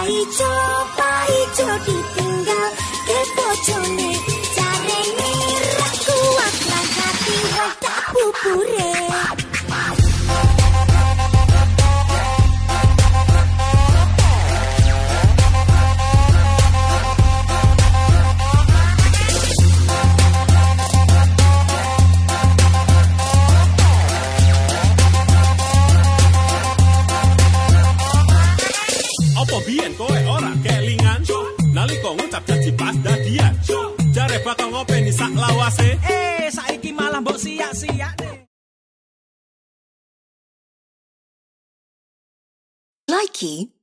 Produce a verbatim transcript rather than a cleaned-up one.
ijo ijo ditinggal ke bojone jarene ra kuat langkati wong tak bubure. Apa biyen kowe ora kelingan nalika ngucap janji pas dadian jare bakal ngopeni sak lawase eh saiki malah mbok siak-siak Likey